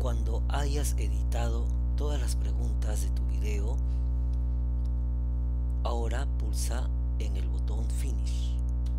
Cuando hayas editado todas las preguntas de tu video, ahora pulsa en el botón Finish.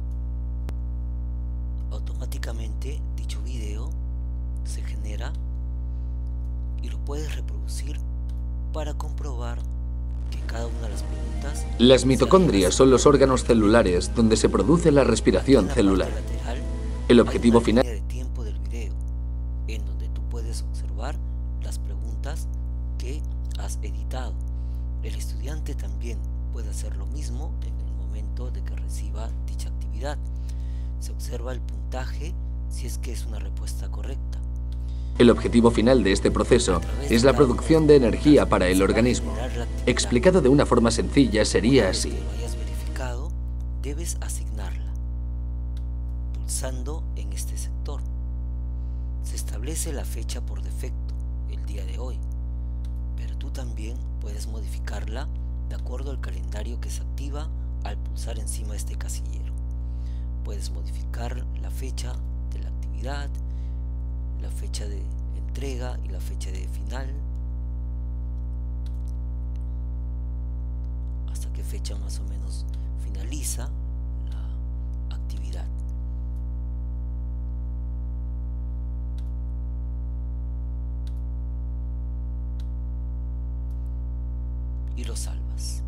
Automáticamente dicho video se genera y lo puedes reproducir para comprobar que cada una de las preguntas... Las mitocondrias son los órganos celulares donde se produce la respiración celular. El objetivo final... de tiempo del video, en donde tú puedes observar las preguntas que has editado. El estudiante también puede hacer lo mismo en el momento de que reciba dicha actividad. Se observa el puntaje si es que es una respuesta correcta. El objetivo final de este proceso es la producción de energía para el organismo. Explicado de una forma sencilla sería así. Una vez que lo hayas verificado, debes asignarla, pulsando en este sector. Se establece la fecha por defecto, el día de hoy, pero tú también puedes modificarla de acuerdo al calendario que se activa al pulsar encima de este casillero. Puedes modificar la fecha de la actividad, la fecha de entrega y la fecha de final, hasta qué fecha más o menos finaliza la actividad. Y lo salvas.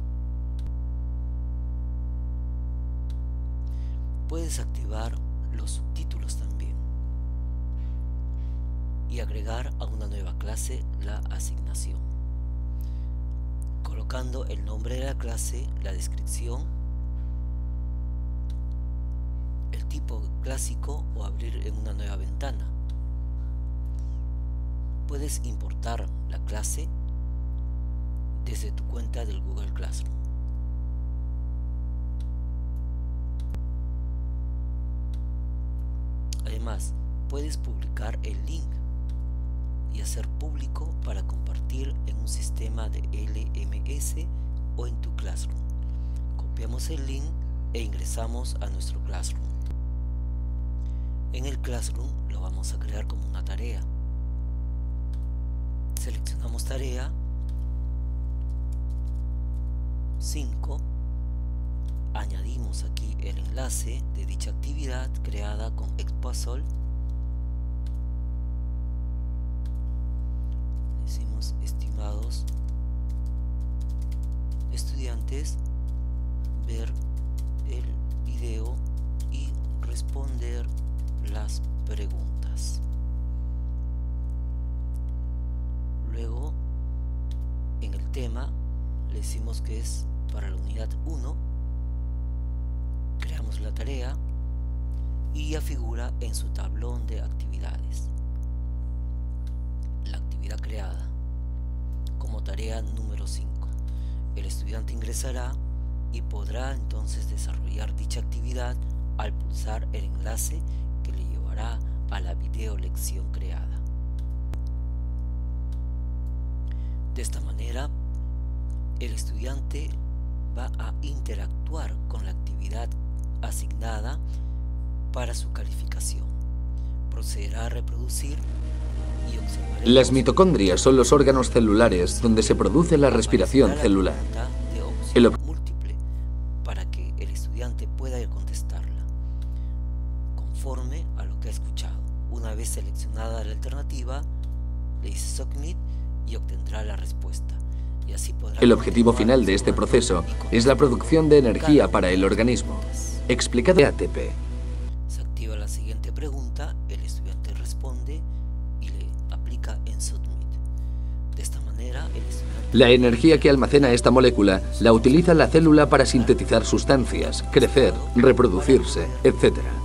Puedes activar los subtítulos también y agregar a una nueva clase la asignación, colocando el nombre de la clase, la descripción, el tipo clásico o abrir en una nueva ventana. Puedes importar la clase desde tu cuenta del Google Classroom. Además, puedes publicar el link y hacer público para compartir en un sistema de LMS o en tu Classroom. Copiamos el link e ingresamos a nuestro Classroom. En el Classroom lo vamos a crear como una tarea. Seleccionamos tarea 5, añadimos aquí el enlace de dicha actividad creada con Xpuzzle. Decimos: estimados estudiantes, ver el video y responder las preguntas. Luego, en el tema le decimos que es para la unidad 1, creamos la tarea y ya figura en su tablón de actividades la actividad creada como tarea número 5. El estudiante ingresará y podrá entonces desarrollar dicha actividad al pulsar el enlace que le llevará a la video lección creada. De esta manera, el estudiante va a interactuar con la actividad asignada para su calificación. Procederá a reproducir y observar. Las mitocondrias son los órganos celulares donde se produce la respiración celular. El múltiple para que el estudiante pueda contestarla conforme a lo que ha escuchado. Una vez seleccionada la alternativa, le dice Submit y obtendrá la respuesta. Y así podrá. El objetivo final de este proceso es la producción de energía para el organismo. Explicado de ATP. Se activa la siguiente pregunta, el estudiante responde y le aplica en Submit. De esta manera, el estudiante... La energía que almacena esta molécula la utiliza la célula para sintetizar sustancias, crecer, reproducirse, etc.